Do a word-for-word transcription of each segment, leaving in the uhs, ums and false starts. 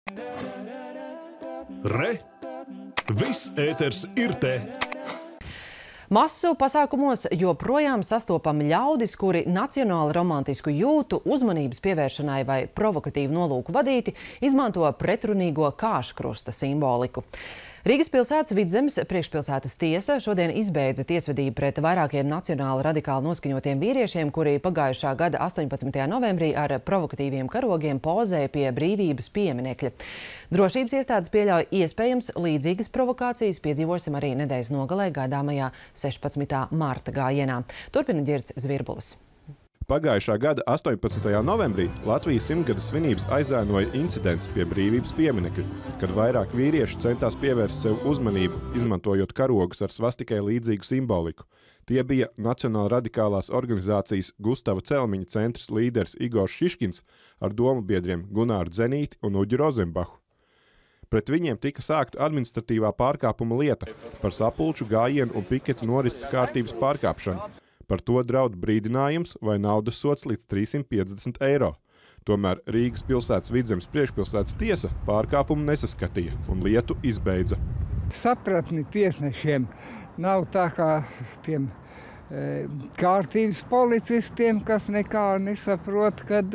Re! Viss ēters ir te! Masu pasākumos joprojām sastopami ļaudis, kuri nacionāli romantisku jūtu, uzmanības pievēršanai vai provokatīvu nolūku vadīti, izmanto pretrunīgo kāškrusta simboliku. Rīgas pilsētas Vidzemes priekšpilsētas tiesa šodien izbeidza tiesvedību pret vairākiem nacionāli radikāli noskaņotiem vīriešiem, kuri pagājušā gada astoņpadsmitajā novembrī ar provokatīviem karogiem pozēja pie brīvības pieminekļa. Drošības iestādes pieļauj iespējams līdzīgas provokācijas piedzīvosim arī nedēļas nogalē gaidāmajā sešpadsmitā marta gājienā. Turpina Ģirds Zvirbulis. Pagājušā gada astoņpadsmitajā novembrī Latvijas simtgades svinības aizēnoja incidents pie brīvības pieminekļa, kad vairāk vīrieši centās pievērst sev uzmanību, izmantojot karogus ar svastikai līdzīgu simboliku. Tie bija Nacionāla radikālās organizācijas Gustava Celmiņa centrs līderis Igors Šiškins ar domu biedriem Gunāru Dzenīti un Uģi Rozenbachu. Pret viņiem tika sākta administratīvā pārkāpuma lieta par sapulču, gājienu un piketu norises kārtības pārkāpšanu. Par to draud brīdinājums vai naudas sods līdz trīssimt piecdesmit eiro. Tomēr Rīgas pilsētas Vidzemes priekšpilsētas tiesa pārkāpumu nesaskatīja un lietu izbeidza. Sapratni tiesnešiem nav tā kā tiem e, kārtības policistiem, kas nekā nesaprot, kad,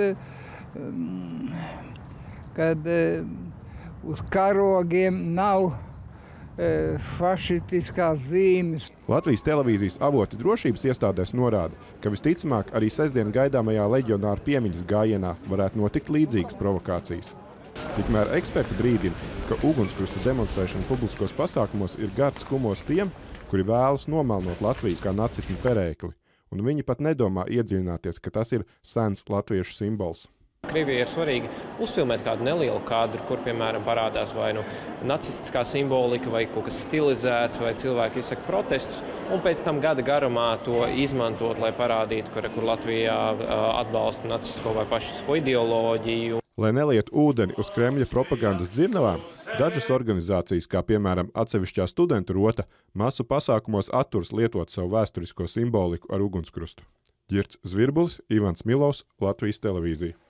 kad e, uz karogiem nav fašistiskās zīmes. Latvijas televīzijas avoti drošības iestādēs norāda, ka visticamāk arī sestdien gaidāmajā leģionāru piemiņas gājienā varētu notikt līdzīgas provokācijas. Tikmēr eksperti brīdina, ka ugunskrusta demonstrēšana publiskos pasākumos ir gards kumos tiem, kuri vēlas nomelnot Latviju kā nacismu perēkli, un viņi pat nedomā iedziļināties, ka tas ir sens latviešu simbols. Krievijai ir svarīgi uzfilmēt kādu nelielu kadru, kur, piemēram, parādās vai nu nacistiskā simbolika, vai kaut kas stilizēts, vai cilvēki izsaka protestus, un pēc tam gada garumā to izmantot, lai parādītu, kur, kur Latvijā atbalsta nacistisko vai fašistisko ideoloģiju. Lai nelietu ūdeni uz Kremļa propagandas dzirnavām, dažas organizācijas, kā piemēram atsevišķā studentu rota, masu pasākumos atturas lietot savu vēsturisko simboliku ar ugunskrustu. Ģirds Zvirbulis, Ivans Milovs, Latvijas televīzija.